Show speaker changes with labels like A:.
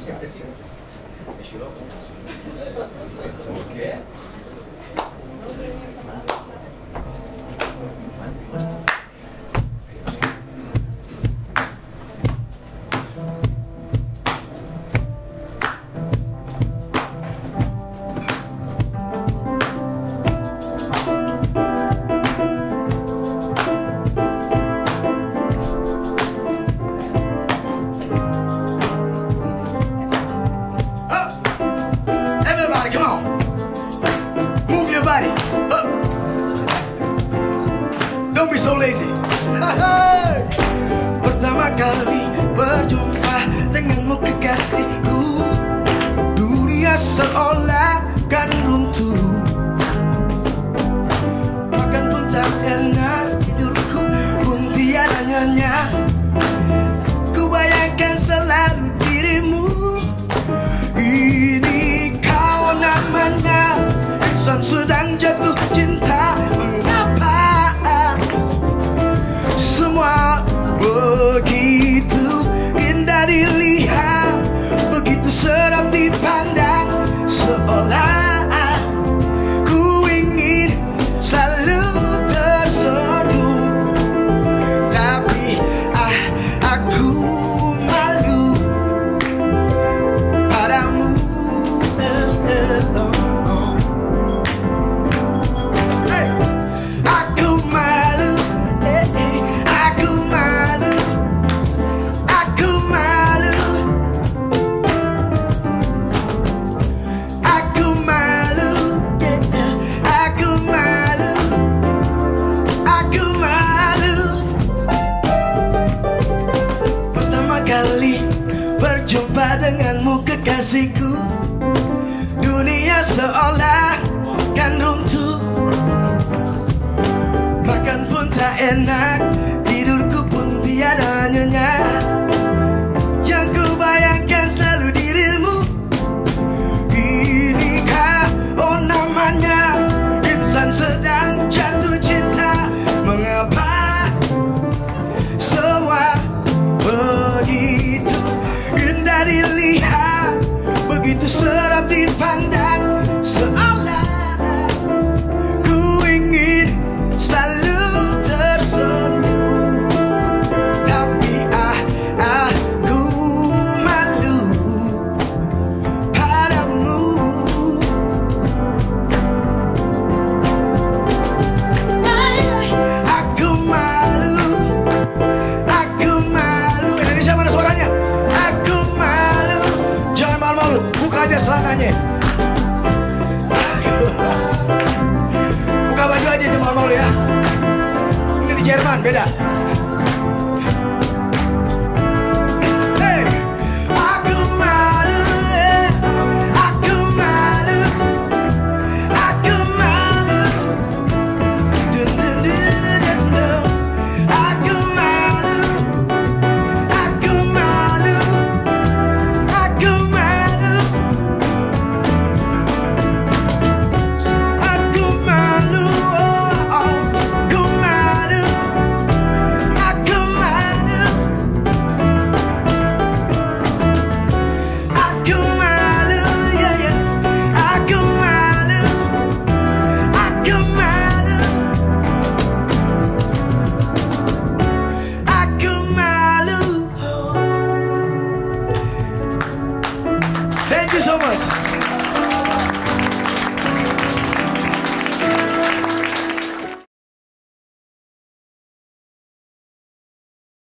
A: Don't be so lazy. Pertama kali berjumpa denganmu kekasihku, dunia seolah kan runtuh. Makan pun tak enak, tidurku pun tiada nyenyak. Ku bayangkan selalu dirimu. Ini kau namanya insan sedang jatuh cinta. Mengapa semua begitu indah dilihat, begitu sedap dipandang, seolah ku ingin selalu tersenyum. Tapi aku malu padamu. Kali berjumpa denganmu kekasihku, dunia seolah kan runtuh. Makan pun tak enak, tidurku pun tiada nyenyak. Yang ku bayangkan selalu dirimu. Inikah oh namanya insan sedang jatuh cinta. Mengapa semua begitu indah dilihat, begitu sedap dipandang, seolah ku ingin selalu tersenyum. Tapi aku malu padamu. Aku malu. Mana suaranya? Aku malu. Jangan malu-malu, buka aja celananya. Buka baju aja, itu malu-malu ya. Ini di Jerman, beda. Thank you so much.